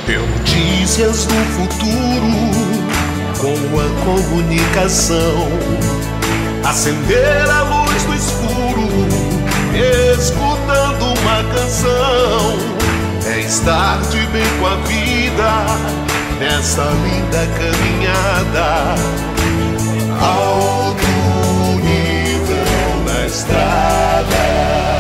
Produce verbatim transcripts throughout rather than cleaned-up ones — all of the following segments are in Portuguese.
Notícias do futuro com a comunicação. Acender a luz do escuro, escutando uma canção. É estar de bem com a vida nessa linda caminhada. Alto nível na estrada.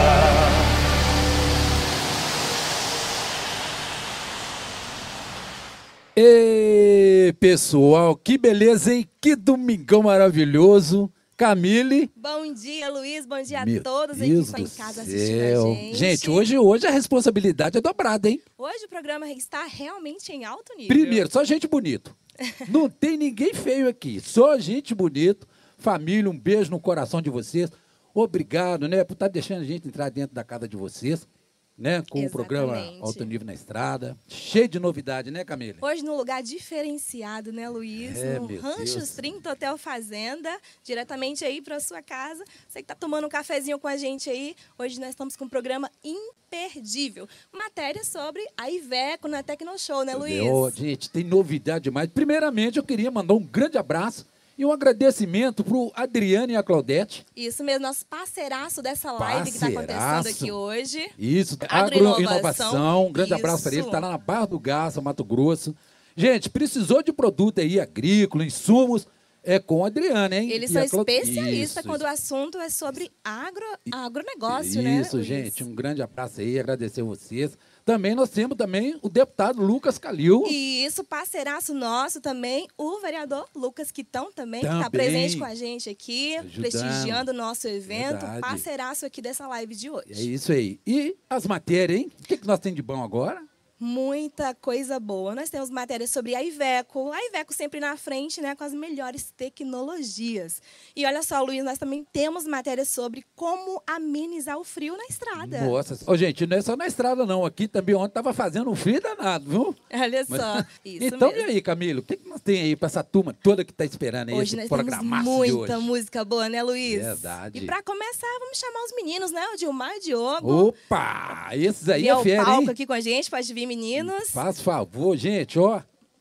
Ei, pessoal, que beleza, hein? Que domingão maravilhoso. Camille. Bom dia, Luiz. Bom dia Meu a todos aí que Deus estão em do casa céu. assistindo a gente. Gente, hoje, hoje a responsabilidade é dobrada, hein? Hoje o programa está realmente em alto nível. Primeiro, só gente bonito. Não tem ninguém feio aqui, só gente bonito. Família, um beijo no coração de vocês. Obrigado, né, por estar deixando a gente entrar dentro da casa de vocês, né, com Exatamente. o programa Alto Nível na Estrada. Cheio de novidade, né, Camille? Hoje num lugar diferenciado, né, Luiz? É, no meu Ranchos Deus. trinta Hotel Fazenda, diretamente aí para sua casa. Você que tá tomando um cafezinho com a gente aí, hoje nós estamos com um programa imperdível. Matéria sobre a Iveco na Tecnoshow, né, Luiz? Ô, gente, tem novidade demais. Primeiramente, eu queria mandar um grande abraço e um agradecimento pro Adriano e a Claudete. Isso mesmo, nosso parceiraço dessa live que está acontecendo Parceiraço. aqui hoje. Isso, Agroinovação. Agroinovação. Um grande abraço para ele. Isso. Está lá na Barra do Garça, Mato Grosso. Gente, precisou de produto aí agrícola, insumos, é com o Adriano, hein? Eles E são a Clau- especialistas Isso, quando o assunto é sobre agro, agronegócio, né, Isso, Luiz? gente, um grande abraço aí, agradecer vocês. Também nós temos também o deputado Lucas Calil. E isso, parceiraço nosso também, o vereador Lucas Quitão também, que está Também. presente com a gente aqui, Ajudando. prestigiando o nosso evento, Verdade. parceiraço aqui dessa live de hoje. É isso aí. E as matérias, hein? O que, que nós temos de bom agora? Muita coisa boa. Nós temos matérias sobre a Iveco. A Iveco sempre na frente, né, com as melhores tecnologias. E olha só, Luiz, nós também temos matérias sobre como amenizar o frio na estrada. Nossa, ô, gente, não é só na estrada, não. Aqui também ontem estava fazendo um frio danado, viu? Olha Mas- só, isso então, mesmo. e aí, Camilo? O que, que nós temos aí para essa turma toda que está esperando aí Hoje esse nós temos programaço de muita hoje? música boa, né, Luiz? Verdade. E para começar, vamos chamar os meninos, né? O Dilmar e o Diogo. Opa! Esses aí E é o fera, palco hein? aqui com a gente, pode vir, meninos. Faz favor, gente, ó.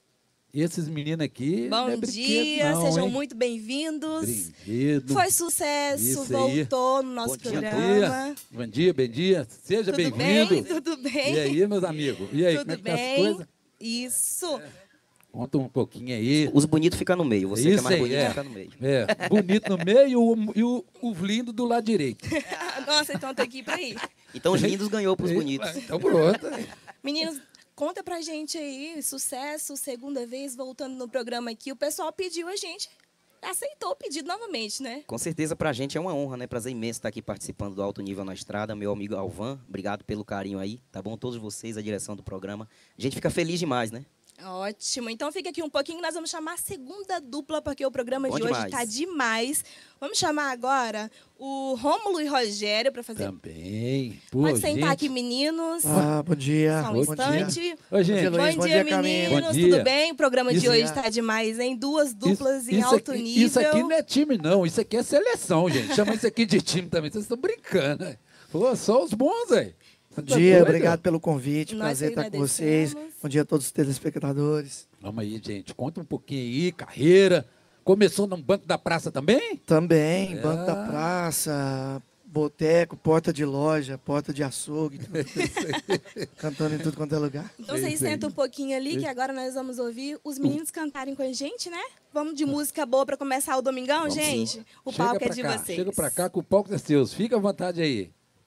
Esses meninos aqui. não Bom é brinquedo, dia, não, sejam hein? muito bem-vindos. Brinquedo. Foi sucesso, Isso aí. voltou no nosso Bom dia, programa. Bom dia, bom dia. Seja Tudo bem-vindo. bem? Tudo bem? E aí, meus amigos? E aí, Tudo como é que tá as bem? coisas? Isso. Conta um pouquinho aí. Os bonitos ficam no meio. Você que é Isso mais aí, bonito é. fica no meio. É, bonito no meio e o, e o, o lindo do lado direito. Nossa, então tem que ir pra aí. Então os lindos ganhou pros bonitos. Então pronto. Meninos, conta pra gente aí, sucesso, segunda vez voltando no programa aqui. O pessoal pediu a gente, aceitou o pedido novamente, né? Com certeza pra gente é uma honra, né? Prazer imenso estar aqui participando do Alto Nível na Estrada. Meu amigo Alvan, obrigado pelo carinho aí, tá bom? Todos vocês, a direção do programa. A gente fica feliz demais, né? Ótimo. Então fica aqui um pouquinho, nós vamos chamar a segunda dupla, porque o programa Bom de hoje demais. está demais. Vamos chamar agora o Rômulo e Rogério para fazer. Também. Pô, Pode sentar gente. aqui, meninos. Ah, bom dia. Só um bom instante. dia. Ô, gente, Bom dia, Luiz. Bom Bom dia, dia, Camila. meninos. Bom dia. Tudo bem? O programa de Isso- hoje está demais, hein? Duas duplas em isso alto aqui, nível. Isso aqui não é time, não. Isso aqui é seleção, gente. Chama isso aqui de time também. Vocês estão brincando, né? Pô, só os bons, velho. Bom dia, obrigado pelo convite. Nós Prazer que estar com vocês. agradecemos. Bom dia a todos os telespectadores. Vamos aí, gente. Conta um pouquinho aí, carreira. Começou no Banco da Praça também? Também, É. Banco da Praça, boteco, porta de loja, porta de açougue. tudo. Cantando em tudo quanto é lugar. Então Sei, vocês sei. sentam um pouquinho ali, que agora nós vamos ouvir os meninos cantarem com a gente, né? Vamos de música boa para começar o domingão, Vamos gente? sim. O Chega palco é pra de cá, vocês. Chega pra cá que o palco é seu. Fica à vontade aí.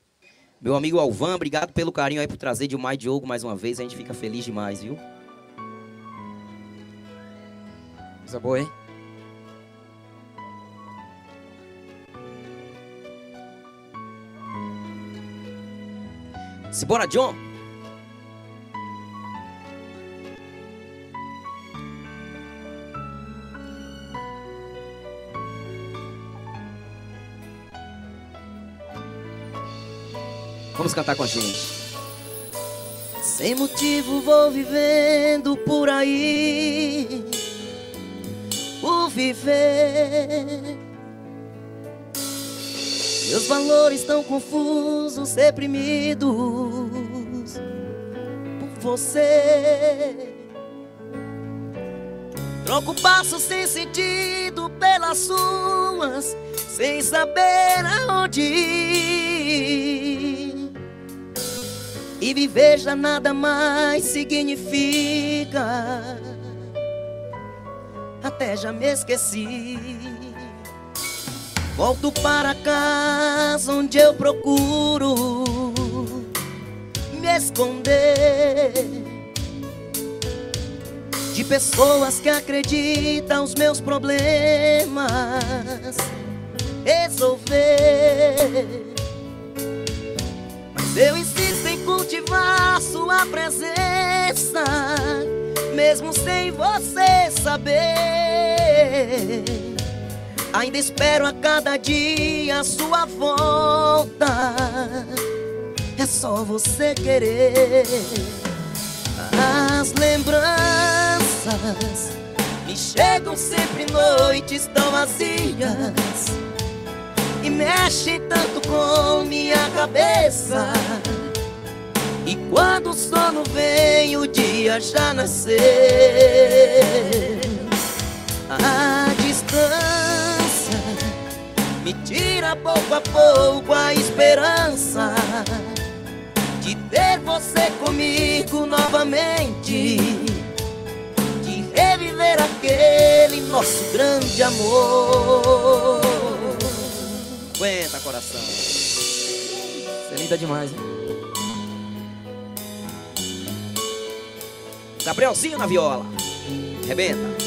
Meu amigo Alvan, obrigado pelo carinho aí por trazer Dilmar e Diogo mais uma vez. A gente fica feliz demais, viu? Coisa boa, hein? Simbora, John! Vamos cantar com a gente. Sem motivo vou vivendo por aí, por viver. Meus valores estão confusos, reprimidos, por você. Troco passos sem sentido pelas suas, sem saber aonde ir. E viver já nada mais significa. Até já me esqueci. Volto para casa onde eu procuro me esconder de pessoas que acreditam os meus problemas resolver. Mas eu insisto em cultivar sua presença, mesmo sem você saber. Ainda espero a cada dia a sua volta. É só você querer. As lembranças me chegam sempre noites tão vazias e mexem tanto com minha cabeça. E quando o sono vem, o dia já nasceu. A distância me tira pouco a pouco a esperança de ter você comigo novamente, de reviver aquele nosso grande amor. Aguenta, coração. Você é linda demais, hein? Gabrielzinho na viola. Rebenta.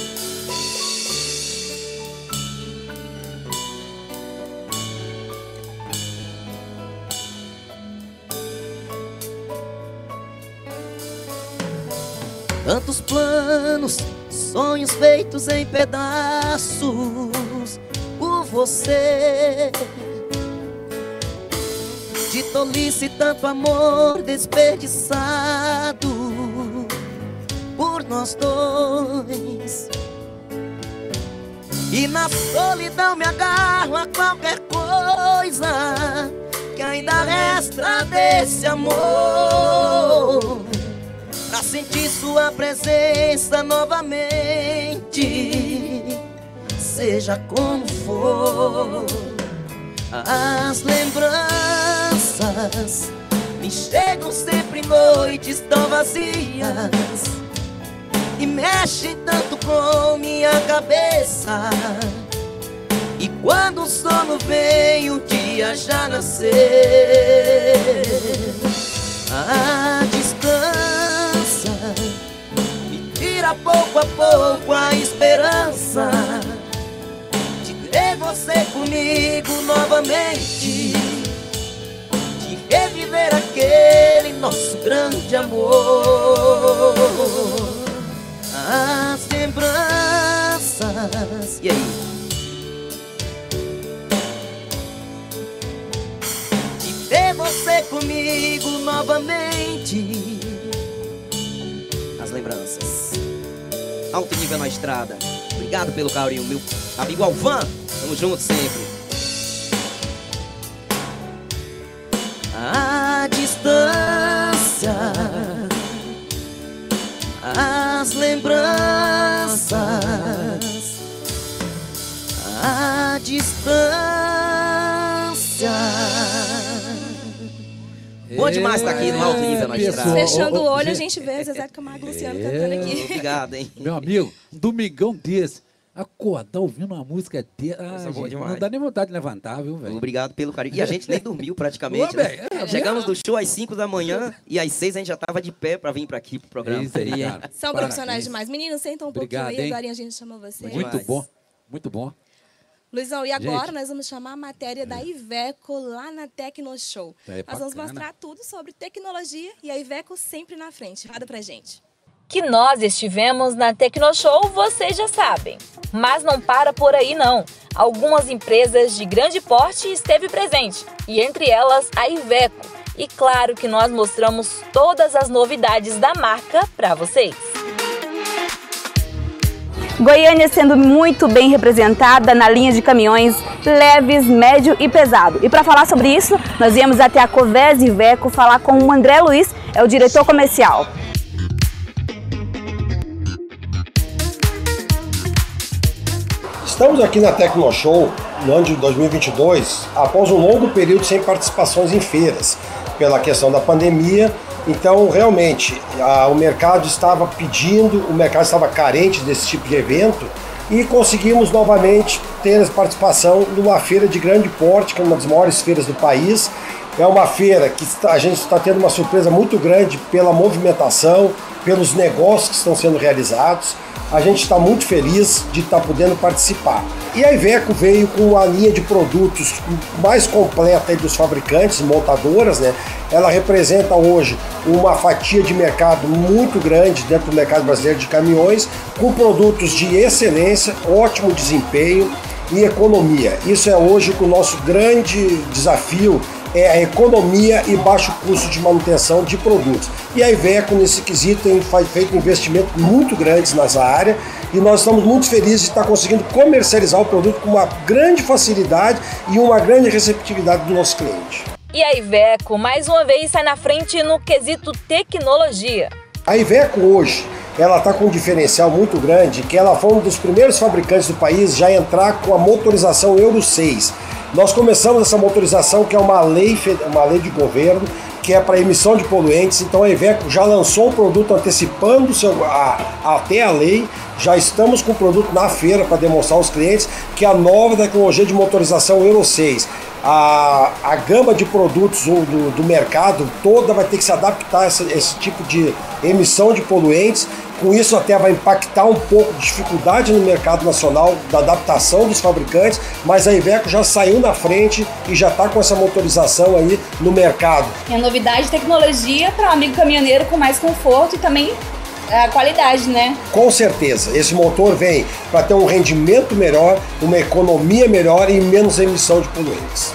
Tantos planos, sonhos feitos em pedaços por você. De tolice tanto amor desperdiçado por nós dois. E na solidão me agarro a qualquer coisa que ainda resta desse amor, pra sentir sua presença novamente, seja como for. As lembranças me chegam sempre noites tão vazias e mexem tanto com minha cabeça. E quando o sono vem, o dia já nasceu. A distância me tira pouco a pouco a esperança de ter você comigo novamente, de reviver aquele nosso grande amor. As lembranças, e aí? De ter você comigo novamente. As lembranças. Alto nível na estrada. Obrigado pelo carinho, meu amigo Alvan. Tamo junto sempre. A distância, as lembranças, a distância. Bom demais estar aqui no alto nível na estrada. Fechando Ô, o ô, olho, a gente. gente vê Zezé Camargo e Luciano É. cantando aqui. Obrigado, hein? Meu amigo, um domingão desse, acordar ouvindo uma música dele. Ah, Coisa boa gente, demais. não dá nem vontade de levantar, viu, velho? Obrigado pelo carinho. E a gente nem dormiu praticamente, Ô, né? velho, é, Chegamos do show às cinco da manhã e às seis a gente já tava de pé pra vir pra aqui pro programa. É isso aí, cara. São Parabéns. profissionais demais. Meninos, sentam um Obrigado, pouquinho aí, hein? agora a gente chama você. Muito Muito demais. bom, muito bom. Luizão, e agora Gente. nós vamos chamar a matéria da Iveco lá na Tecnoshow. É nós vamos bacana. mostrar tudo sobre tecnologia e a Iveco sempre na frente. Roda pra gente. Que nós estivemos na Tecnoshow, vocês já sabem. Mas não para por aí não. Algumas empresas de grande porte esteve presente, e entre elas a Iveco. E claro que nós mostramos todas as novidades da marca para vocês. Goiânia sendo muito bem representada na linha de caminhões leves, médio e pesado. E para falar sobre isso, nós viemos até a Covés Iveco falar com o André Luiz, é o diretor comercial. estamos aqui na Tecnoshow no ano de dois mil e vinte e dois, após um longo período sem participações em feiras, pela questão da pandemia. Então, realmente, a, o mercado estava pedindo, o mercado estava carente desse tipo de evento e conseguimos novamente ter a participação numa feira de grande porte, que é uma das maiores feiras do país. É uma feira que está, a gente está tendo uma surpresa muito grande pela movimentação, pelos negócios que estão sendo realizados. A gente está muito feliz de estar podendo participar. E a Iveco veio com a linha de produtos mais completa aí dos fabricantes, montadoras, né? Ela representa hoje uma fatia de mercado muito grande dentro do mercado brasileiro de caminhões, com produtos de excelência, ótimo desempenho e economia. Isso é hoje o nosso grande desafio, é a economia e baixo custo de manutenção de produtos. E a Iveco, nesse quesito, tem feito investimentos muito grandes nessa área e nós estamos muito felizes de estar conseguindo comercializar o produto com uma grande facilidade e uma grande receptividade do nosso cliente. E a Iveco, mais uma vez, sai na frente no quesito tecnologia. A Iveco hoje, ela está com um diferencial muito grande, que ela foi um dos primeiros fabricantes do país já a entrar com a motorização Euro seis. Nós começamos essa motorização, que é uma lei, uma lei de governo, que é para emissão de poluentes. Então a Iveco já lançou o produto antecipando seu, a, até a lei. Já estamos com o produto na feira para demonstrar aos clientes que a nova tecnologia de motorização Euro seis, a, a gama de produtos do, do, do mercado toda vai ter que se adaptar a esse, esse tipo de emissão de poluentes. Com isso até vai impactar um pouco de dificuldade no mercado nacional da adaptação dos fabricantes, mas a Iveco já saiu na frente e já está com essa motorização aí no mercado. É a novidade de tecnologia para o amigo caminhoneiro com mais conforto e também a qualidade, né? Com certeza, esse motor vem para ter um rendimento melhor, uma economia melhor e menos emissão de poluentes.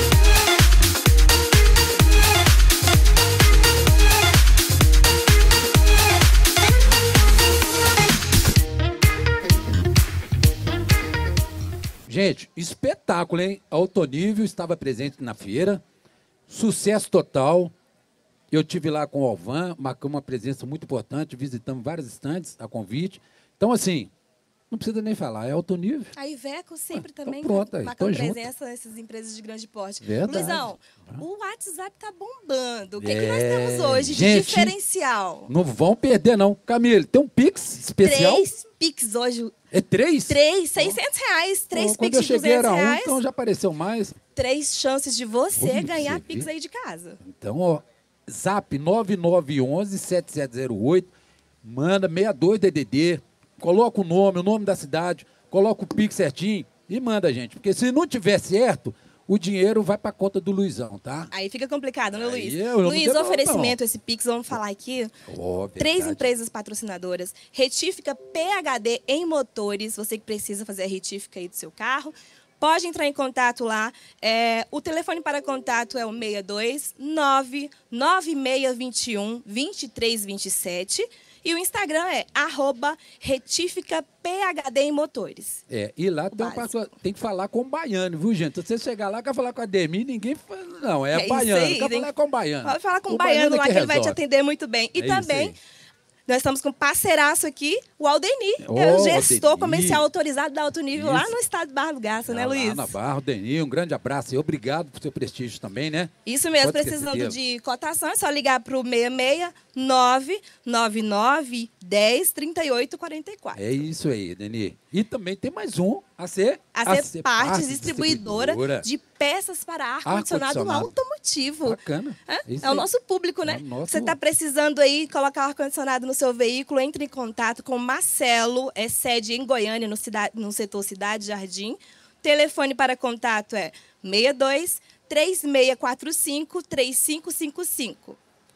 Gente, espetáculo, hein? Alto nível estava presente na feira, sucesso total. Eu tive lá com o Alvan, marcamos uma presença muito importante, visitamos vários estandes a convite. Então, assim, não precisa nem falar, é alto nível. A Iveco sempre então também pronto, aí, marcando junto. presença nessas empresas de grande porte. Verdade. Luizão, o WhatsApp tá bombando. O que, É, que nós temos hoje de gente, diferencial? Não vão perder, não. Camille, tem um Pix especial? Três Pix hoje. É três? Três, seiscentos reais. Três Quando Pix eu de cheguei duzentos era um, reais. então já apareceu mais. Três chances de você Ui, ganhar você Pix viu? aí de casa. Então, ó, zap nove nove um um, sete sete zero oito, manda sessenta e dois D D D, coloca o nome, o nome da cidade, coloca o Pix certinho e manda, gente. Porque se não tiver certo, o dinheiro vai para a conta do Luizão, tá? Aí fica complicado, né, Aí Luiz? eu não Luiz, devolvo, oferecimento, não. esse Pix, vamos falar aqui. Ó, Três verdade. empresas patrocinadoras. Retífica P H D em motores. Você que precisa fazer a retífica aí do seu carro. Pode entrar em contato lá. É, o telefone para contato é o seis dois nove nove seis dois um, dois três dois sete. E o Instagram é arroba retífica P H D em motores. É, e lá tem, uma parte- tem que falar com o baiano, viu, gente? Se você chegar lá, quer falar com a Demi, ninguém fala, não, é, É isso baiano, aí, quer tem- falar com o baiano. Pode falar com o, O baiano lá é que ele vai te resolve. atender muito bem. E É isso também, aí. nós estamos com um parceiraço aqui, o Aldeni. Ô, é o gestor Aldeni. comercial autorizado da Alto Nível lá Isso. no estado de Barra do Garça, né, Lá Luiz? na Barra, Deni, um grande abraço e obrigado por seu prestígio também, né? Isso mesmo, Pode ter precisando certeza. de cotação, é só ligar para o seis seis nove nove nove um zero trinta e oito quarenta e quatro. É isso aí, Deni. E também tem mais um, a ser... A ser Partes, distribuidora, distribuidora. de peças para ar-condicionado Ar-condicionado. automotivo. Bacana. É, Isso é o aí. nosso público, né? É o nosso- Você está precisando aí colocar o ar-condicionado no seu veículo, entre em contato com o Marcelo, é sede em Goiânia, no, cidade, no setor Cidade Jardim. Telefone para contato é seis dois três seis quatro cinco três cinco cinco cinco.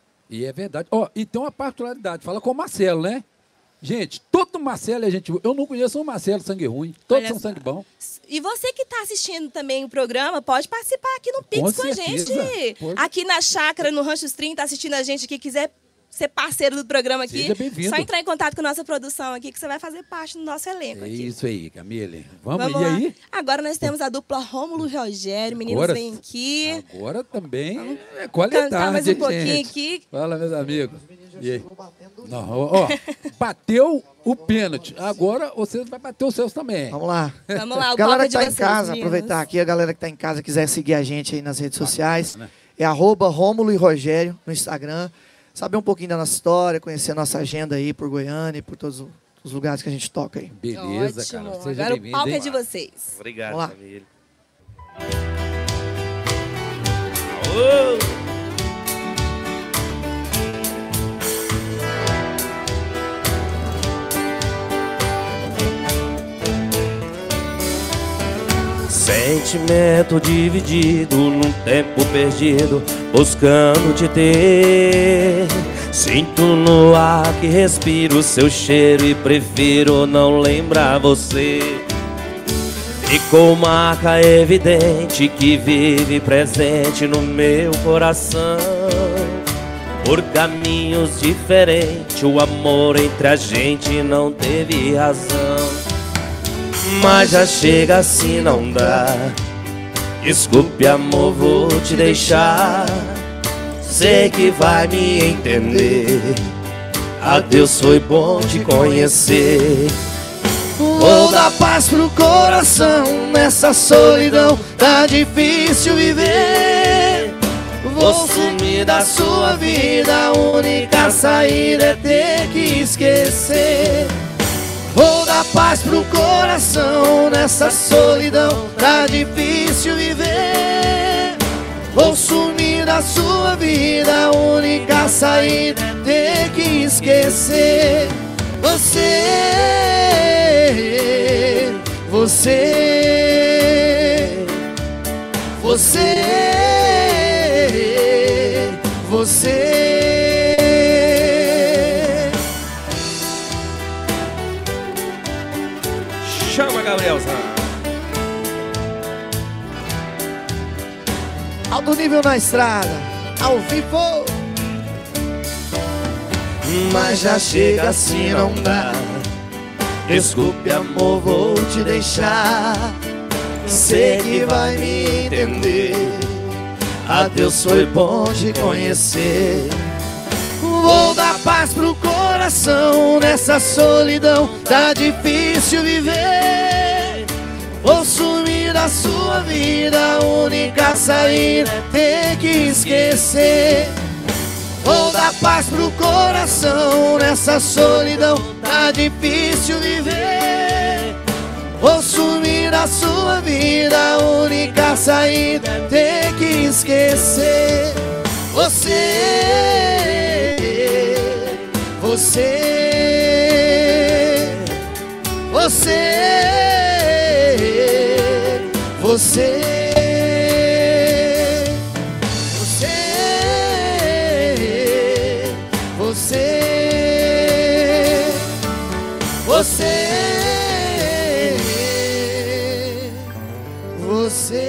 E é verdade. Ó, e tem uma particularidade, fala com o Marcelo, né? Gente, todo Marcelo é gente... Eu não conheço um Marcelo sangue ruim, todos Olha são só. sangue bom. E você que está assistindo também o programa, pode participar aqui no Pix com, a certeza. gente. Pode. Aqui na Chácara, no Rancho Stream, tá assistindo a gente aqui, quiser ser parceiro do programa aqui, Seja bem-vindo. só entrar em contato com a nossa produção aqui, que você vai fazer parte do nosso elenco É aqui. isso aí, Camille. Vamos, Vamos e lá. aí? Agora nós temos a dupla Rômulo e Rogério. Meninos, Agora- vem aqui. Agora também é qualidade, Cantar mais um pouquinho gente. aqui. Fala, meus amigos. E aí? Não, ó, bateu o pênalti. Agora você vai bater os seus também. Vamos lá. Vamos lá, o galera palco que de tá em vocês, casa, meninos. aproveitar aqui, a galera que tá em casa quiser seguir a gente aí nas redes sociais, é arroba Rômulo e Rogério no Instagram. Saber um pouquinho da nossa história, conhecer a nossa agenda aí por Goiânia e por todos os lugares que a gente toca aí. Beleza, Ótimo. cara. Seja Agora o bem-vindo, palco é hein? de vocês. Obrigado, Vamos lá. família. Aô! Sentimento dividido num tempo perdido, buscando te ter. Sinto no ar que respiro seu cheiro e prefiro não lembrar você. Ficou marca evidente que vive presente no meu coração. Por caminhos diferentes, o amor entre a gente não teve razão. Mas já chega assim, não dá. Desculpe, amor, vou te deixar. Sei que vai me entender. Adeus, foi bom te conhecer. Vou dar paz pro coração. Nessa solidão tá difícil viver. Vou sumir da sua vida. A única saída é ter que esquecer. Vou dar paz pro coração. Nessa solidão tá difícil viver. Vou sumir da sua vida. A única saída é ter que esquecer. Você, você, você, você. Chama, Gabrielzão. Alto nível na estrada, ao vivo. Mas já chega assim, não dá. Desculpe, amor, vou te deixar. Sei que vai me entender. Adeus, foi bom te conhecer. Vou dar paz pro coração. Nessa solidão tá difícil viver. Vou sumir da sua vida. A única saída é ter que esquecer. Vou dar paz pro coração. Nessa solidão tá difícil viver. Vou sumir da sua vida. A única saída é ter que esquecer. Você, você, você, você. Você, você.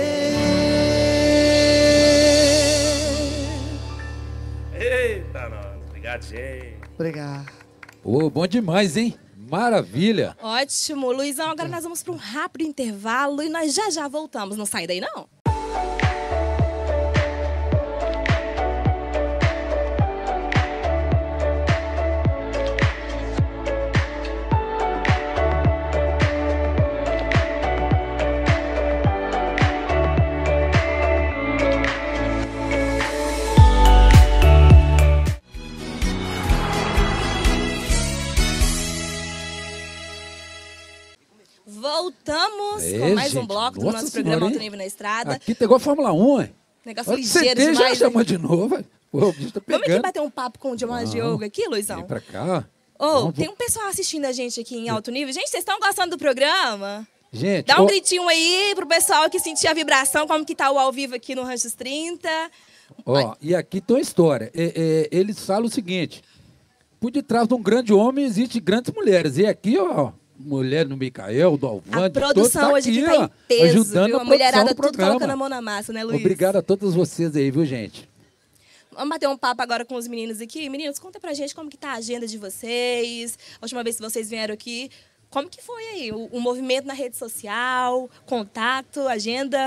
Eita, nós. Obrigado, gente. Obrigado. Ô, bom demais, hein? Maravilha. Ótimo. Luizão, agora nós vamos para um rápido intervalo e nós já já voltamos. Não sai daí, não? Voltamos É, com mais um gente, bloco do nossa nosso senhora, programa hein? Alto Nível na Estrada. Aqui tem igual a Fórmula um, hein? Negócio Antes ligeiro você tem, demais. já né? chamou de novo, hein? Pô, o bicho tá Vamos aqui pegando. bater um papo com o Diamante Diogo aqui, Luizão? Vem pra cá. Ô, Vamos, tem um pessoal assistindo a gente aqui em alto nível. Gente, vocês estão gostando do programa? Gente, Dá um ó, gritinho aí pro pessoal que sentir a vibração, como que tá o ao vivo aqui no Ranchos trinta. ó, e aqui tem uma história. É, é, eles falam o seguinte: por detrás de um grande homem existem grandes mulheres. E aqui, ó, mulher do Micael, do Alvan, A de todos, produção tá hoje aqui, aqui tá ó, em peso, ajudando viu? a A mulherada produção do tudo programa. colocando a mão na massa, né, Luiz? Obrigado a todos vocês aí, viu, gente? Vamos bater um papo agora com os meninos aqui. Meninos, conta pra gente como que tá a agenda de vocês. A última vez que vocês vieram aqui, como que foi aí? O, o movimento na rede social, contato, agenda?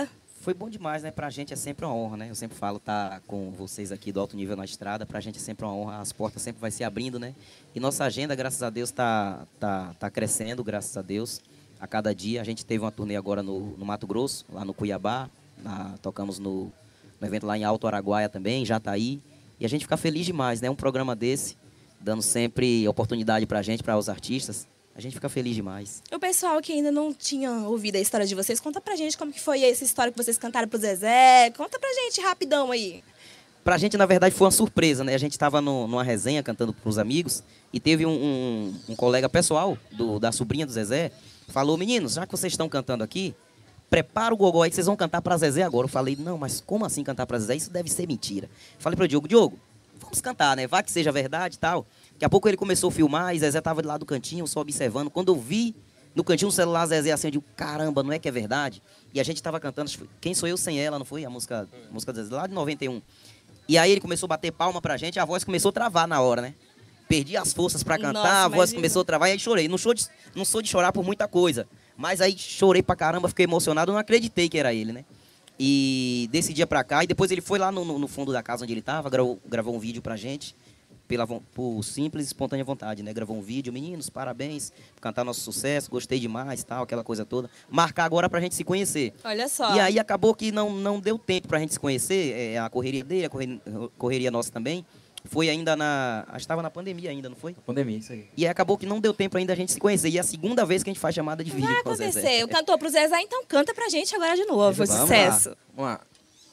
Foi bom demais, né? Pra gente é sempre uma honra, né? Eu sempre falo, tá com vocês aqui do Alto Nível na Estrada, pra gente é sempre uma honra, as portas sempre vai se abrindo, né? E nossa agenda, graças a Deus, tá, tá, tá crescendo, graças a Deus, a cada dia. A gente teve uma turnê agora no, no Mato Grosso, lá no Cuiabá, na, tocamos no, no evento lá em Alto Araguaia também, Jataí, e a gente fica feliz demais, né? Um programa desse, dando sempre oportunidade pra gente, para os artistas. A gente fica feliz demais. O pessoal que ainda não tinha ouvido a história de vocês, conta pra gente como que foi essa história que vocês cantaram pro Zezé. Conta pra gente rapidão aí. Pra gente, na verdade, foi uma surpresa, né? A gente tava no, numa resenha cantando pros amigos e teve um, um, um colega pessoal do, da sobrinha do Zezé, falou, meninos, já que vocês estão cantando aqui, prepara o gogó aí que vocês vão cantar pra Zezé agora. Eu falei, não, mas como assim cantar pra Zezé? Isso deve ser mentira. Falei pro Diogo, Diogo, vamos cantar, né? Vai que seja verdade e tal. Daqui a pouco ele começou a filmar e Zezé tava de lá do cantinho, só observando. Quando eu vi no cantinho o celular, Zezé assim, eu digo, caramba, não é que é verdade? E a gente tava cantando, Quem Sou Eu Sem Ela, não foi? A música, a música do Zezé, lá de noventa e um. E aí ele começou a bater palma pra gente, a voz começou a travar na hora, né? Perdi as forças pra cantar, Nossa, a voz imagina. começou a travar e aí chorei. Não sou, de, não sou de chorar por muita coisa, mas aí chorei pra caramba, fiquei emocionado, não acreditei que era ele, né? E desse dia pra cá, e depois ele foi lá no, no fundo da casa onde ele tava, gravou, gravou um vídeo pra gente. Pela, por simples e espontânea vontade, né? Gravou um vídeo, meninos, parabéns por cantar nosso sucesso, gostei demais, tal, aquela coisa toda. Marcar agora pra gente se conhecer. Olha só. E aí acabou que não, não deu tempo pra gente se conhecer, é, a correria dele, a correria, correria nossa também. Foi ainda na... Acho que estava na pandemia ainda, não foi? Pandemia, isso aí. E aí acabou que não deu tempo ainda a gente se conhecer. E é a segunda vez que a gente faz chamada de vídeo Vai com o Zezé. acontecer. Eu cantou pro Zezé, então canta pra gente agora de novo. Foi sucesso. Lá. Vamos lá.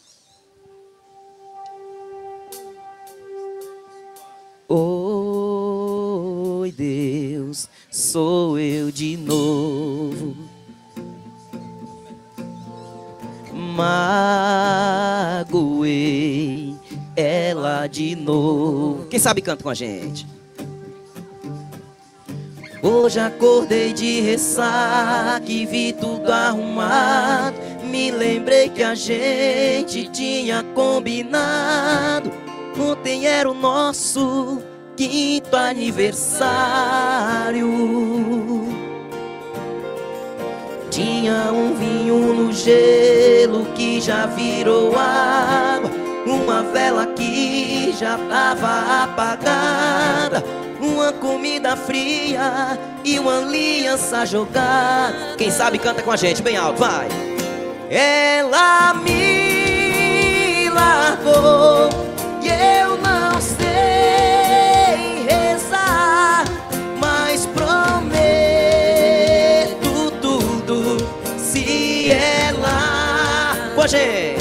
Oi, Deus, sou eu de novo. Magoei ela de novo. Quem sabe canta com a gente. Hoje acordei de ressaca e vi tudo arrumado. Me lembrei que a gente tinha combinado. Ontem era o nosso quinto aniversário. Tinha um vinho no gelo que já virou água, uma vela que já tava apagada, uma comida fria e uma aliança jogada. Quem sabe canta com a gente, bem alto, vai. Ela me largou e eu não sei rezar, mas prometo tudo se ela... Com a gente.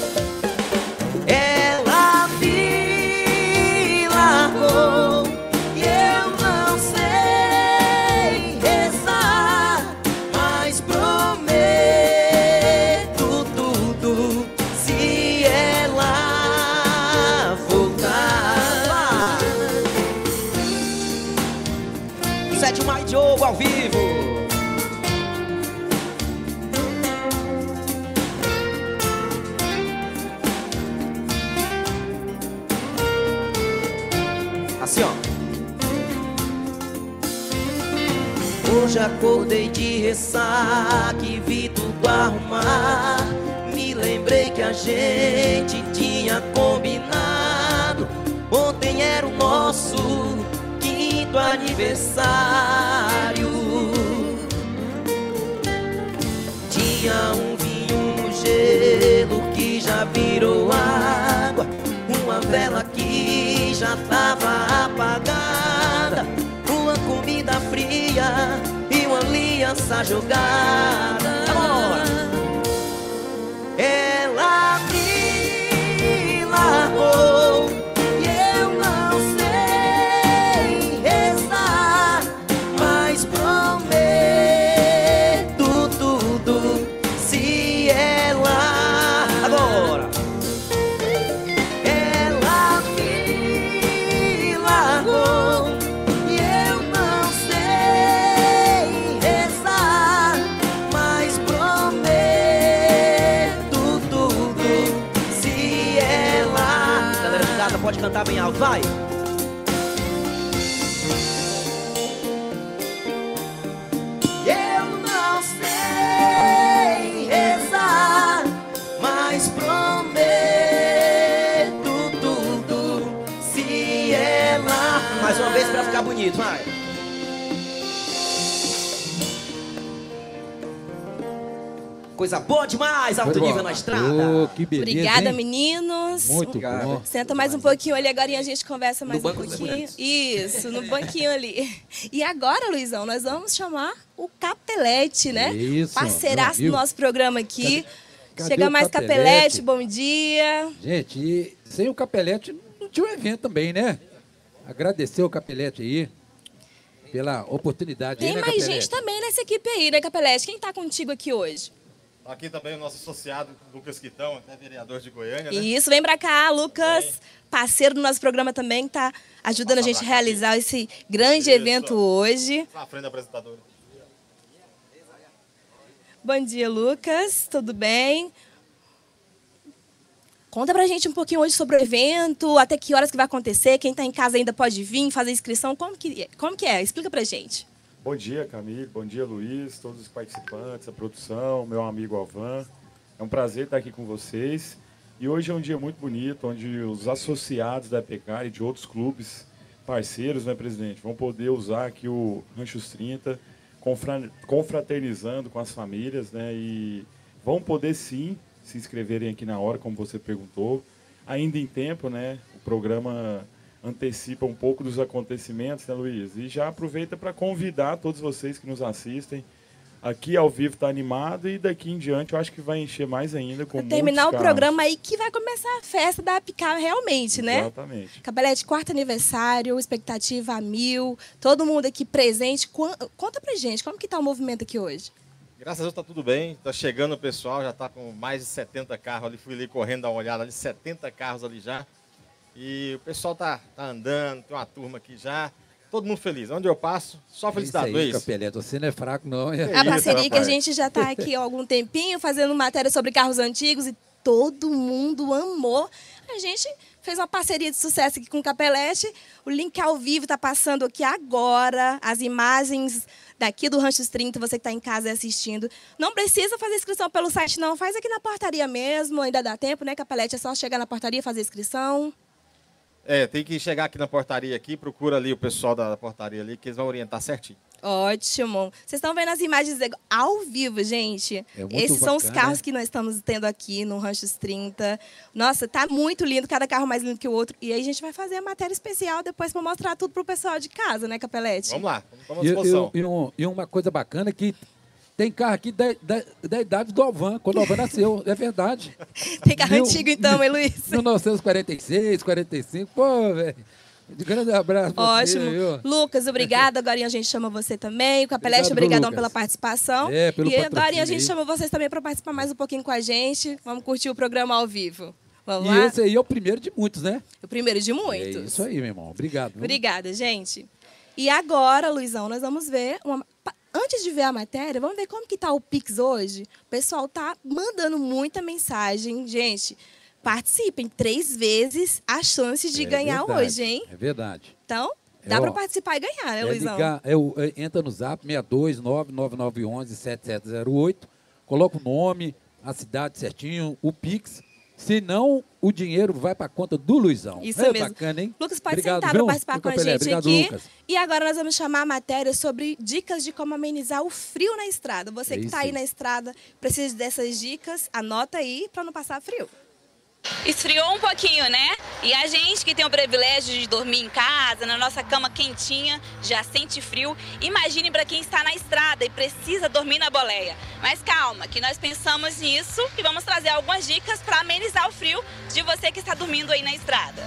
Ela me largou e eu não sei rezar, mas prometo tudo se ela voltar. Sete mais Diogo ao vivo. Assim, ó. Hoje acordei de ressaca e vi tudo arrumar. Me lembrei que a gente tinha combinado. Ontem era o nosso quinto aniversário. Tinha um vinho no gelo que já virou água, uma vela que já tava apagada, uma comida fria e uma aliança jogada. Ela me largou e eu não sei rezar, mas prometo tudo se ela... Agora. Ela me largou e eu não sei rezar, mas prometo tudo se ela... Galera de casa pode cantar bem alto, vai. Eu não sei rezar, mas ficar bonito, vai. Coisa boa demais, alto nível na estrada. Oh, que beleza, Obrigada, hein? meninos. Muito bom. Senta mais um pouquinho ali, agora a gente conversa mais No um banco dos pouquinho. bonitos. Isso, no banquinho ali. E agora, Luizão, nós vamos chamar o Capelete, né? Isso, Parceiraço meu do amigo. nosso programa aqui. Cadê- cadê Chega o mais Capelete? Capelete, bom dia. Gente, e sem o Capelete não tinha um evento também, né? Agradecer o Capelete aí pela oportunidade. Tem aí, né, mais Capelete? gente também nessa equipe aí, né, Capelete? Quem tá contigo aqui hoje? Aqui também o nosso associado Lucas Quitão, até vereador de Goiânia, né? Isso, vem pra cá, Lucas, parceiro do nosso programa também, que tá ajudando Passa a gente a pra cá, realizar esse grande Isso. evento hoje. Na frente da apresentadora. Bom dia, Lucas, tudo bem? Conta pra gente um pouquinho hoje sobre o evento, até que horas que vai acontecer, quem tá em casa ainda pode vir, fazer inscrição, como que, como que é? Explica pra gente. Bom dia, Camille. Bom dia, Luiz, todos os participantes, a produção, meu amigo Alvan. É um prazer estar aqui com vocês. E hoje é um dia muito bonito, onde os associados da Epcar e de outros clubes parceiros, né, presidente, vão poder usar aqui o Ranchos trinta, confra- confraternizando com as famílias, né, e vão poder, sim, se inscreverem aqui na hora, como você perguntou. Ainda em tempo, né, o programa antecipa um pouco dos acontecimentos, né, Luiz? E já aproveita para convidar todos vocês que nos assistem. Aqui ao vivo está animado e daqui em diante eu acho que vai encher mais ainda com Pra terminar o muitos programa aí que vai começar a festa da Epcar realmente, né? Exatamente. Capelete, quarto aniversário, expectativa a mil, todo mundo aqui presente. Quan- Conta pra gente, como que tá o movimento aqui hoje? Graças a Deus tá tudo bem, tá chegando o pessoal, já tá com mais de setenta carros ali, fui ali correndo dar uma olhada ali, setenta carros ali já. E o pessoal tá, tá andando, tem uma turma aqui já, todo mundo feliz. Onde eu passo, só felicidade, Isso aí, Luiz. Capelete, você não é fraco não. hein? A parceria isso, que a rapaz. gente já está aqui há algum tempinho fazendo matéria sobre carros antigos e todo mundo amou. A gente fez uma parceria de sucesso aqui com o Capelete. O link ao vivo está passando aqui agora. As imagens daqui do Ranchos trinta, você que está em casa assistindo. Não precisa fazer inscrição pelo site, não. Faz aqui na portaria mesmo. Ainda dá tempo, né, Capelete? É só chegar na portaria e fazer inscrição. É, tem que chegar aqui na portaria aqui, procura ali o pessoal da portaria ali, que eles vão orientar certinho. Ótimo. Vocês estão vendo as imagens ao vivo, gente. É muito Esses são os bacana, carros né? que nós estamos tendo aqui no Ranchos trinta. Nossa, tá muito lindo, cada carro mais lindo que o outro. E aí a gente vai fazer a matéria especial depois para mostrar tudo pro pessoal de casa, né, Capelete? Vamos lá, vamos à E, disposição. e- e um- e uma coisa bacana é que tem carro aqui da, da, da idade do Alvan, quando o Alvan nasceu, é verdade. Tem carro Mil- antigo então, hein, Luiz? mil novecentos e quarenta e seis, quarenta e cinco, pô, velho. De grande abraço pra Ótimo. você, viu? Lucas, obrigada. Agora a gente chama você também. O Capelete, Obrigado, obrigadão Lucas. pela participação. É, pelo e agora a patrocínio gente aí. chama vocês também para participar mais um pouquinho com a gente. Vamos curtir o programa ao vivo. Vamos E lá? esse aí é o primeiro de muitos, né? O primeiro de muitos. É isso aí, meu irmão. Obrigado. viu? Obrigada, gente. E agora, Luizão, nós vamos ver uma... pa- Antes de ver a matéria, vamos ver como que tá o Pix hoje. O pessoal tá mandando muita mensagem. Gente, participem. Três vezes a chance de É ganhar verdade, hoje, hein? É verdade. Então, É, dá ó, para participar e ganhar, né, É Luizão? ligar, é o- é, entra no zap seis dois nove nove nove um um sete sete zero oito, coloca o nome, a cidade certinho, o Pix. Senão, o dinheiro vai para a conta do Luizão. Isso é mesmo. bacana, hein? Lucas, pode Obrigado, sentar viu, para participar viu, com a Capelé? gente Obrigado, aqui. Lucas. E agora nós vamos chamar a matéria sobre dicas de como amenizar o frio na estrada. Você É que está isso aí aí. na estrada, precisa dessas dicas, anota aí para não passar frio. Esfriou um pouquinho, né? E a gente que tem o privilégio de dormir em casa, na nossa cama quentinha, já sente frio. Imagine para quem está na estrada e precisa dormir na boleia. Mas calma, que nós pensamos nisso e vamos trazer algumas dicas para amenizar o frio de você que está dormindo aí na estrada.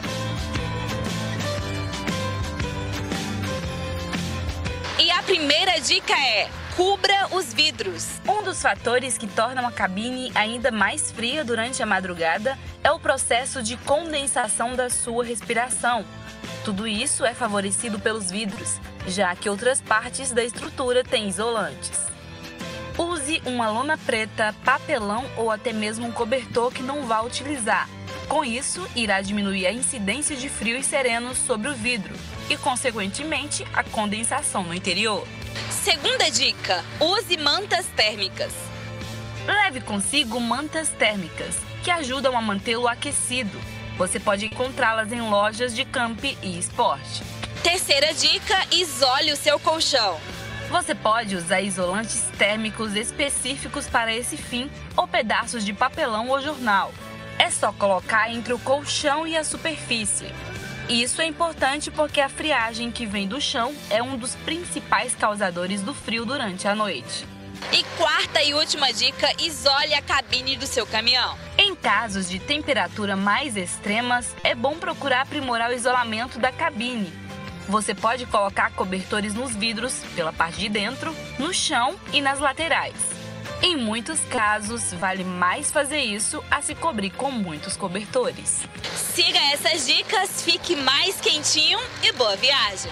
E a primeira dica é: cubra os vidros. Um dos fatores que tornam a cabine ainda mais fria durante a madrugada é o processo de condensação da sua respiração. Tudo isso é favorecido pelos vidros, já que outras partes da estrutura têm isolantes. Use uma lona preta, papelão ou até mesmo um cobertor que não vá utilizar. Com isso, irá diminuir a incidência de frio e sereno sobre o vidro e, consequentemente, a condensação no interior. Segunda dica: use mantas térmicas. Leve consigo mantas térmicas, que ajudam a mantê-lo aquecido. Você pode encontrá-las em lojas de camp e esporte. Terceira dica, isole o seu colchão. Você pode usar isolantes térmicos específicos para esse fim ou pedaços de papelão ou jornal. É só colocar entre o colchão e a superfície. Isso é importante porque a friagem que vem do chão é um dos principais causadores do frio durante a noite. E quarta e última dica, isole a cabine do seu caminhão. Em casos de temperatura mais extremas, é bom procurar aprimorar o isolamento da cabine. Você pode colocar cobertores nos vidros, pela parte de dentro, no chão e nas laterais. Em muitos casos, vale mais fazer isso a se cobrir com muitos cobertores. Siga essas dicas, fique mais quentinho e boa viagem!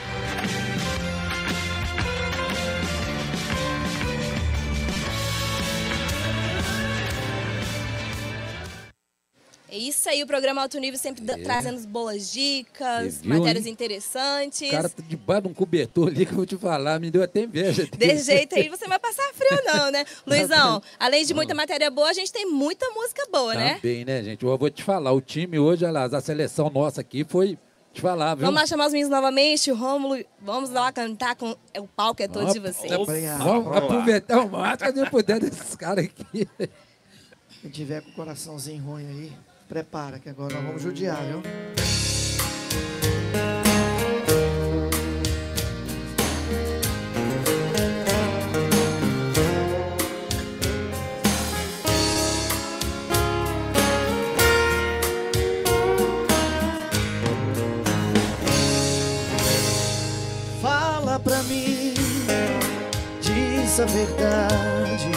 É isso aí, o programa Alto Nível sempre é. trazendo boas dicas, viu, matérias hein? interessantes. O cara tá debaixo de um cobertor ali que eu vou te falar, me deu até inveja. De jeito aí, você não vai passar frio não, né? Luizão, além de muita matéria boa, a gente tem muita música boa, né? Também, né, gente? Eu vou te falar, o time hoje, olha lá, a seleção nossa aqui foi... Te falar, viu? Vamos lá chamar os meninos novamente, o Rômulo, vamos lá cantar com o palco é todo de vocês. Obrigado. Vamos aproveitar o máximo que eu puder desses caras aqui. Quem tiver com o coraçãozinho ruim aí, prepara que agora nós vamos judiar, viu? Fala pra mim, diz a verdade,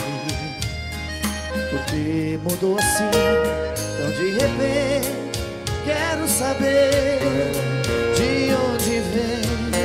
porque mudou assim. Então de repente quero saber de onde vem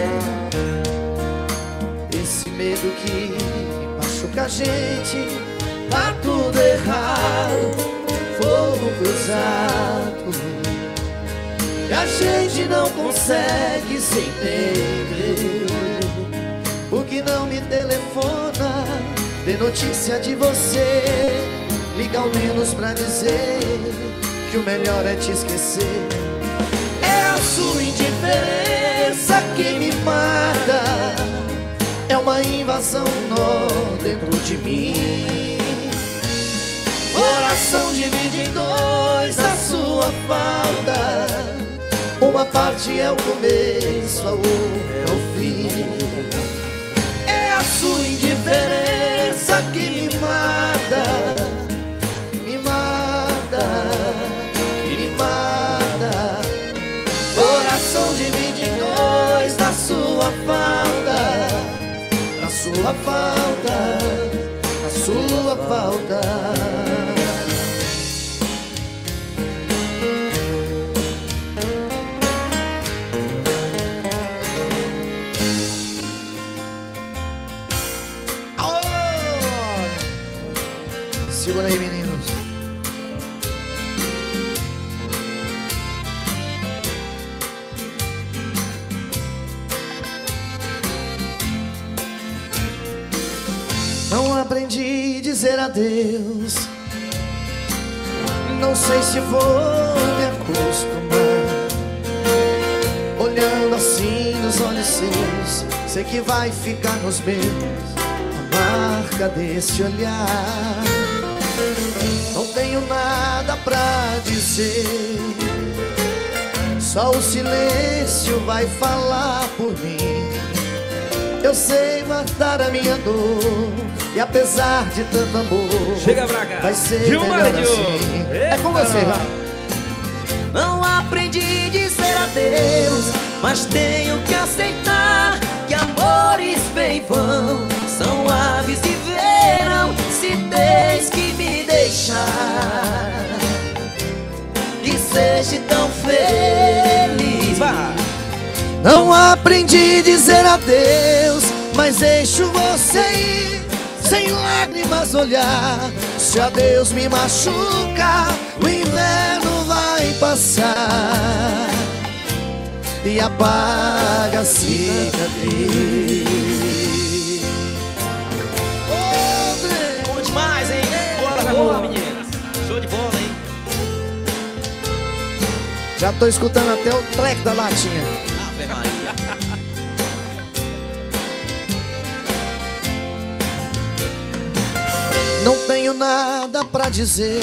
esse medo que machuca a gente. Tá tudo errado, fogo cruzado, e a gente não consegue se entender. Por que não me telefona, dê notícia de você, liga ao menos pra dizer que o melhor é te esquecer. É a sua indiferença que me mata, é uma invasão, um nó dentro de mim. Coração divide em dois a sua falta, uma parte é o começo, a outra é o fim. É a sua indiferença que me mata, me mata, me mata. Coração divide em dois na sua falta, na sua falta, na sua falta. Segura aí, meninos. Não aprendi a dizer adeus, não sei se vou me acostumar. Olhando assim nos olhos seus, sei que vai ficar nos meus a marca desse olhar. Não tenho nada pra dizer, só o silêncio vai falar por mim. Eu sei matar a minha dor, e apesar de tanto amor, chega pra cá, vai ser melhor assim. É com você, vai. Não aprendi a dizer adeus, mas tenho que aceitar que amores bem vão são aves de verão. Se tens que me deixar, que seja tão feliz. Não aprendi a dizer adeus, mas deixo você ir, sem lágrimas olhar. Se adeus me machuca, o inverno vai passar e apaga a cicatriz. Bom demais, hein? Bora, boa, meninas. Show de bola, hein? Já tô escutando até o treco da latinha. Ave Maria. Não tenho nada pra dizer,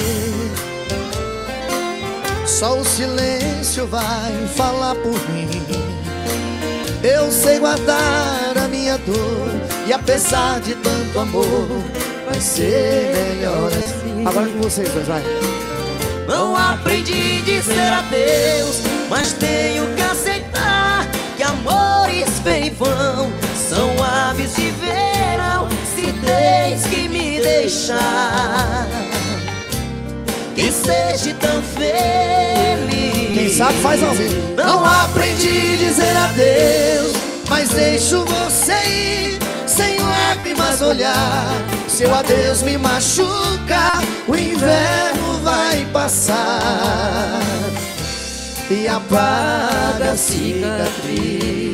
só o silêncio vai falar por mim. Eu sei guardar a minha dor, e apesar de tanto amor, vai ser melhor assim. Agora com vocês dois, vai. Não aprendi a dizer adeus, mas tenho que aceitar que amores vêm e vão, são aves de verão. Se tens que me deixar, que seja tão feliz. Quem sabe faz ao vivo. Não aprendi a dizer adeus, mas deixo você ir sem lágrimas olhar. Seu adeus me machuca, o inverno vai passar e apaga a cicatriz.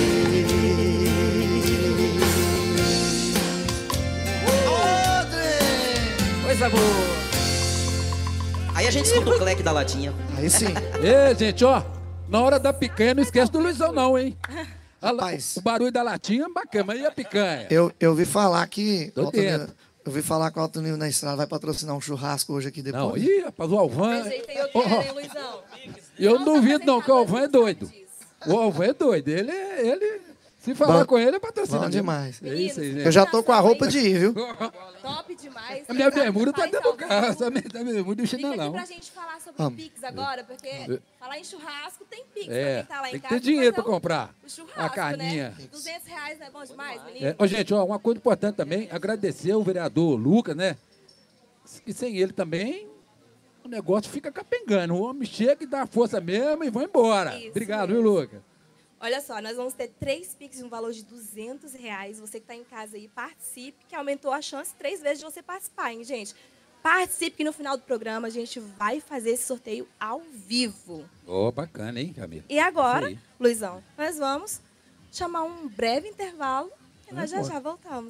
Coisa boa. Aí a gente escuta o cleque da latinha. Aí sim. Ê, gente, ó, na hora da picanha não esquece do Luizão não, hein? A la- Rapaz. O barulho da latinha é bacana, mas e a picanha? Eu, eu ouvi falar que Tô Alto Nível, dentro. eu ouvi falar que o Alto Nível na Estrada vai patrocinar um churrasco hoje aqui depois. Não, ih, rapaz, o Alvan... Ajeitei o Ó, que, ó, hein, Luizão? eu não duvido não que o Alvan é doido. O Alvan é doido, ele, ele se falar Bom- com ele é patrocínio. bom demais. É isso aí, né? Eu já tô com a roupa de ir, viu? Top demais. A minha bermuda tá Faz dentro do algo carro, novo. essa minha tá bermuda e o Fica aqui chinelão. pra gente falar sobre Vamos. o Pix agora, porque falar em churrasco tem Pix. pra É, quem tá lá em tem que casa, ter dinheiro fazer pra comprar o churrasco, a carninha. Né? duzentos reais não é bom demais, menino? É, ó, gente, ó, uma coisa importante também, agradecer o vereador Lucas, né? E sem ele também, o negócio fica capengando. O homem chega e dá a força mesmo e vai embora. Isso Obrigado, mesmo. viu, Lucas? Olha só, nós vamos ter três Pix de um valor de duzentos reais. Você que está em casa aí, participe, que aumentou a chance três vezes de você participar, hein, gente? Participe, que no final do programa a gente vai fazer esse sorteio ao vivo. Ô, bacana, hein, Camila? E agora, Isso aí. Luizão, nós vamos chamar um breve intervalo e nós já embora. já voltamos.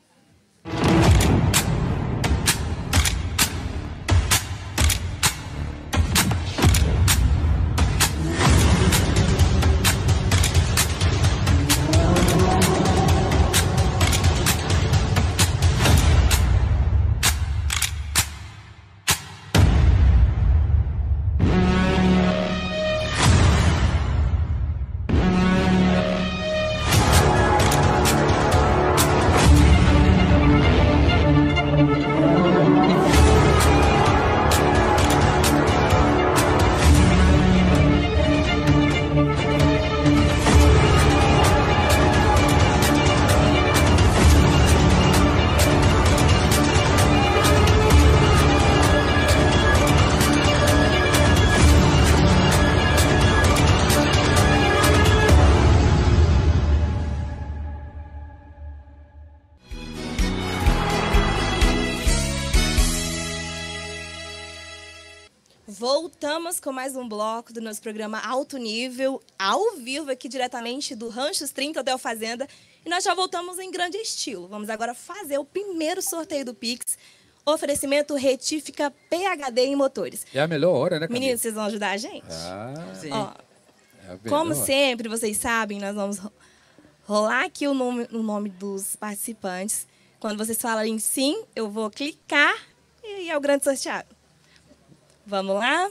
Voltamos com mais um bloco do nosso programa Alto Nível, ao vivo aqui diretamente do Ranchos trinta Hotel Fazenda. E nós já voltamos em grande estilo. Vamos agora fazer o primeiro sorteio do Pix. Oferecimento Retífica P H D em motores. É a melhor hora, né, Camila? Meninos, vocês vão ajudar a gente? Ah, Sim. Ó, é a melhor como hora. sempre, vocês sabem, nós vamos ro- rolar aqui o nome, o nome dos participantes. Quando vocês falarem sim, eu vou clicar e aí é o grande sorteado. Vamos lá?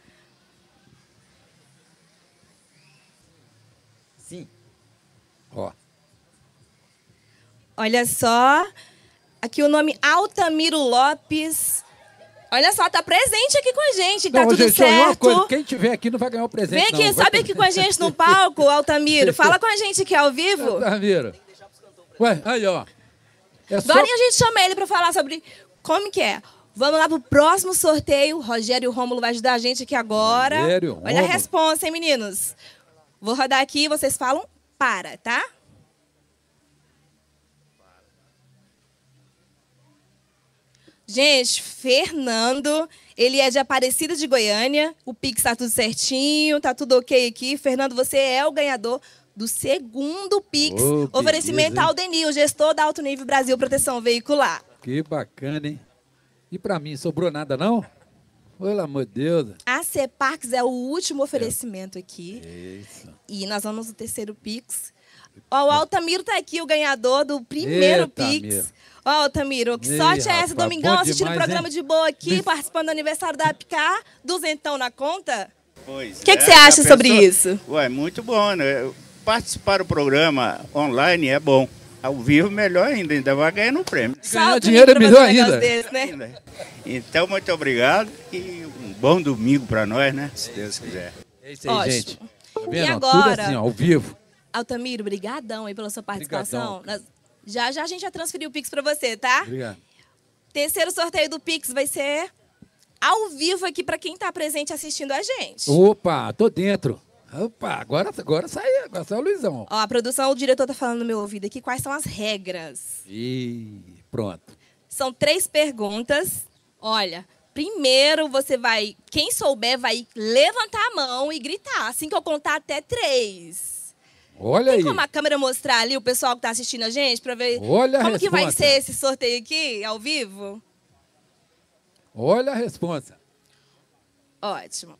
Sim. Ó, Olha só. Aqui o nome Altamiro Lopes. Olha só, tá presente aqui com a gente, tá não, tudo gente, ó, uma certo. coisa, quem tiver aqui não vai ganhar o presente, Vem aqui, não. Vai sobe aqui com a gente no palco, Altamiro. Fala com a gente aqui ao vivo. Ramiro. Ué, aí, ó. É só... Agora a gente chama ele para falar sobre como que é. Vamos lá pro próximo sorteio. O Rogério e o Rômulo vai ajudar a gente aqui agora. Rogério, Olha a Rômulo. responsa, hein, meninos? Vou rodar aqui e vocês falam para, tá? Gente, Fernando, ele é de Aparecida de Goiânia. O Pix tá tudo certinho, tá tudo ok aqui. Fernando, você é o ganhador do segundo Pix. Ô, Oferecimento beleza, hein? ao Denil, gestor da Alto Nível Brasil Proteção Veicular. Que bacana, hein? E pra mim, sobrou nada, não? Pelo amor de Deus. A Ceparx é o último oferecimento aqui. Isso. E nós vamos no terceiro Pix. Ó, o Altamiro tá aqui, o ganhador do primeiro Eita, Pix. Miro. Ó, Ó, Altamiro, que Ih, sorte é essa, rapaz, domingão, bom assistindo o demais, programa hein? de boa aqui, Isso. participando do aniversário da Apicar, duzentão na conta? Pois O que, é, que você acha já sobre pensou? isso? Ué, muito bom, né? Participar do programa online é bom. Ao vivo, melhor ainda, ainda vai ganhar no prêmio. Ganhar dinheiro é melhor ainda. Desse, né? Então, muito obrigado e um bom domingo para nós, né? Se Deus quiser. É isso aí, Ótimo. gente. Tá E vendo? agora- Tudo assim, ó, ao vivo. Altamiro, brigadão aí pela sua participação. Brigadão. Nós- Já já a gente vai transferir o Pix pra você, tá? Obrigado. Terceiro sorteio do Pix vai ser ao vivo aqui pra quem tá presente assistindo a gente. Opa, tô dentro. Opa, agora, agora saiu, agora saiu o Luizão. Ó, a produção, o diretor tá falando no meu ouvido aqui quais são as regras. Ih, pronto. São três perguntas. Olha, primeiro você vai, quem souber vai levantar a mão e gritar, assim que eu contar até três. Olha Tem aí. como a câmera mostrar ali o pessoal que tá assistindo a gente pra ver Olha a como que vai resposta. ser esse sorteio aqui, ao vivo? Olha a resposta. Ótimo.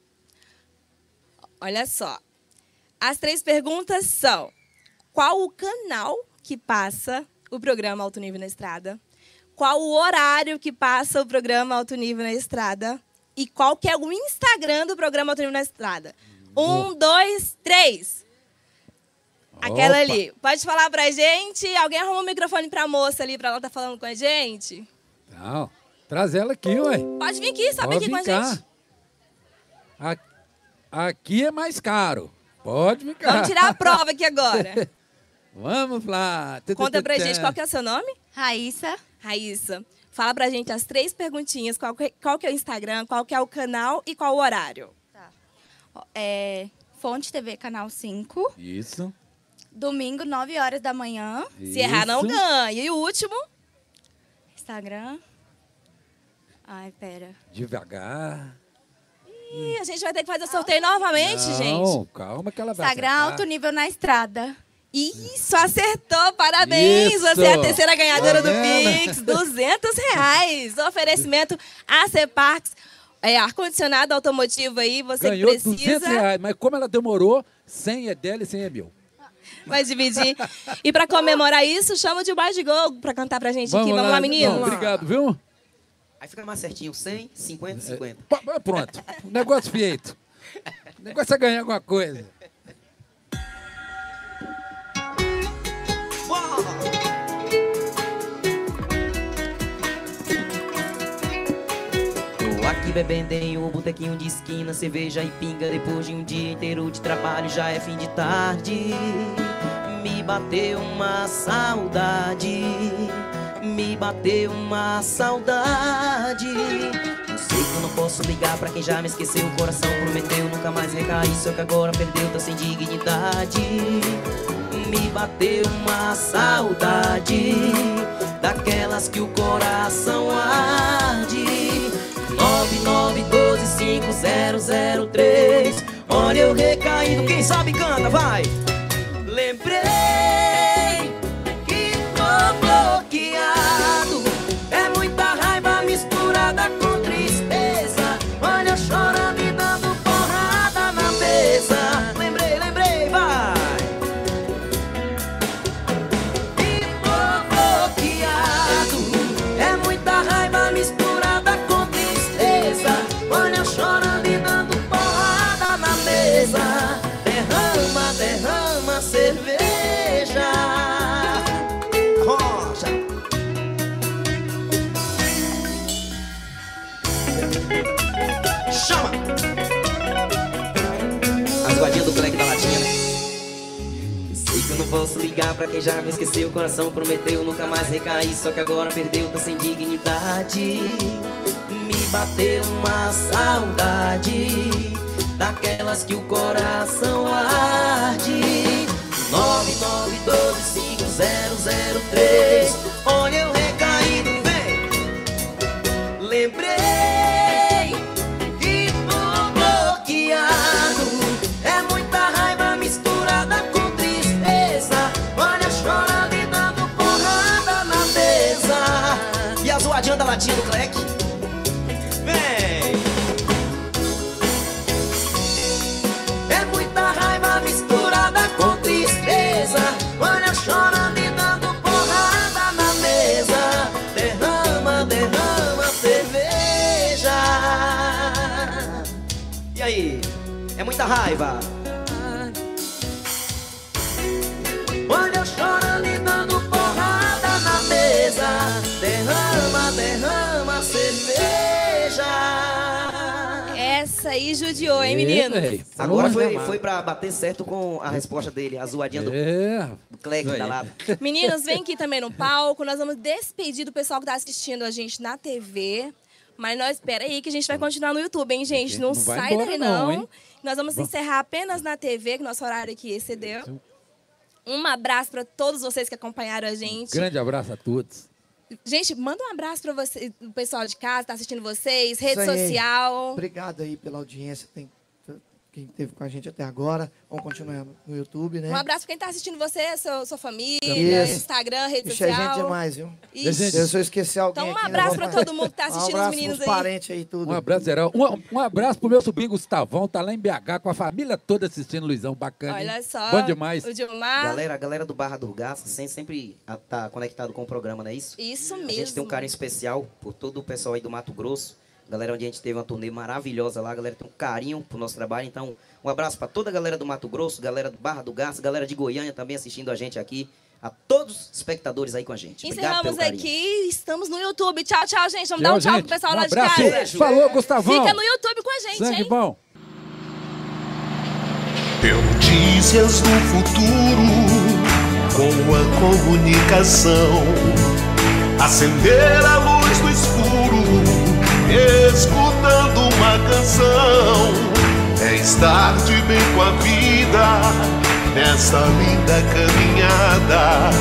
Olha só. As três perguntas são: qual o canal que passa o programa Alto Nível na Estrada? Qual o horário que passa o programa Alto Nível na Estrada? E qual que é o Instagram do programa Alto Nível na Estrada? Um, dois, três. Aquela Opa. ali. Pode falar pra gente? Alguém arruma o microfone pra moça ali, pra ela estar falando com a gente? Não, traz ela aqui, ué. Pode vir aqui, sobe Pode aqui com a vir cá. gente. A- Aqui é mais caro. Pode ficar. Vamos tirar a prova aqui agora. Vamos lá. Conta pra gente, qual que é o seu nome? Raíssa. Raíssa. Fala pra gente as três perguntinhas. Qual que, qual que é o Instagram, qual que é o canal e qual o horário? É, Fonte T V, canal cinco. Isso. Domingo, nove horas da manhã. Se errar, não Isso. ganha. E o último? Instagram. Ai, pera. Devagar. Ih, a gente vai ter que fazer o sorteio novamente, Não, gente. calma que ela vai Instagram, acertar. Alto Nível na Estrada. Isso, acertou. Parabéns. Isso. Você é a terceira ganhadora Tá do vendo? Pix. duzentos reais. Oferecimento A C Parks. É, ar-condicionado automotivo aí. Você Ganhou que precisa. duzentos reais, mas como ela demorou, cem é dela e cem é meu. Vai dividir. E pra comemorar isso, chama de Bar de Gol pra cantar pra gente aqui. Vamos lá, menino? Não, obrigado, viu? Aí fica mais certinho, cem, cinquenta, cinquenta. Pô, Pronto, negócio feito. O negócio é ganhar alguma coisa. Tô aqui bebendo em um botequinho de esquina, cerveja e pinga. Depois de um dia inteiro de trabalho, já é fim de tarde. Me bateu uma saudade, me bateu uma saudade. Eu sei que eu não posso ligar pra quem já me esqueceu. O coração prometeu nunca mais recair, só que agora perdeu, tá sem dignidade. Me bateu uma saudade, daquelas que o coração arde. Nove nove doze cinco zero zero três. Olha eu recaindo, quem sabe canta, vai! Lembrei que tô bloqueado. É muita raiva misturada com tristeza. Olha eu chorando e dando porrada na mesa. Lembrei, lembrei, vai! Que tô bloqueado. É muita raiva misturada com tristeza. Olha eu chorando e dando porrada na mesa. Derrama, derrama cerveja. Rocha. Chama. As guardinhas do colega da latinha, né? Sei que eu não posso ligar pra quem já me esqueceu. O coração prometeu nunca mais recair, só que agora perdeu, tá sem dignidade. Me bateu uma saudade, daquelas que o coração arde. Nove nove doze cinco zero zero três. Olha eu recaído, vem. Lembrei que tô bloqueado. É muita raiva misturada com tristeza. Olha chorando e dando porrada na mesa. E a zoadinha da latinha do Cleque, vem. É muita raiva misturada com tristeza. Olha chorando e dando porrada na mesa. essa raiva. Olha eu chorando e dando porrada na mesa. Derrama, derrama cerveja. Essa aí judiou, hein, menino? Agora foi, foi pra bater certo com a resposta dele, a zoadinha do, É. do Clegg da lado. Meninos, vem aqui também no palco. Nós vamos despedir do pessoal que tá assistindo a gente na T V. Mas nós, espera aí, que a gente vai continuar no YouTube, hein, gente? Não, Não vai sai embora daí, não, não. hein? Nós vamos encerrar apenas na T V, que nosso horário aqui excedeu. Um abraço para todos vocês que acompanharam a gente. Grande abraço a todos. Gente, manda um abraço para você, o pessoal de casa que tá assistindo vocês, rede Isso aí. social. Obrigado aí pela audiência. Tem quem esteve com a gente até agora. Vamos continuar no YouTube, né? Um abraço para quem tá assistindo você, seu, sua família, Isso. Instagram, rede Ixi, é social. gente demais, viu? Ixi. Se eu esquecer alguém Então, um aqui, abraço nós vamos- pra todo mundo que tá assistindo, um abraço os meninos pros aí. parentes aí, tudo. Um abraço geral. Um, um abraço pro meu sobrinho Gustavão, tá lá em B H com a família toda assistindo Luizão, bacana. hein? Olha só. Bom demais. O Dilmar. Galera, a galera do Barra do Urgaça sempre, sempre a- tá conectado com o programa, não é isso? Isso A mesmo. gente tem um carinho especial por todo o pessoal aí do Mato Grosso. Galera, onde a gente teve uma turnê maravilhosa lá. A galera tem um carinho pro nosso trabalho. Então, um abraço para toda a galera do Mato Grosso, galera do Barra do Garça, galera de Goiânia também assistindo a gente aqui. A todos os espectadores aí com a gente. Obrigado Encerramos pelo carinho. aqui, estamos no YouTube. Tchau, tchau, gente. Vamos Tchau, dar um tchau gente. pro pessoal Um lá abraço. de casa. Beijo. Falou, Gustavão. Fica no YouTube com a gente, Sangue hein? bom. Notícias do futuro com a comunicação. Acender a luz do escuro, escutando uma canção. É estar de bem com a vida nessa linda caminhada.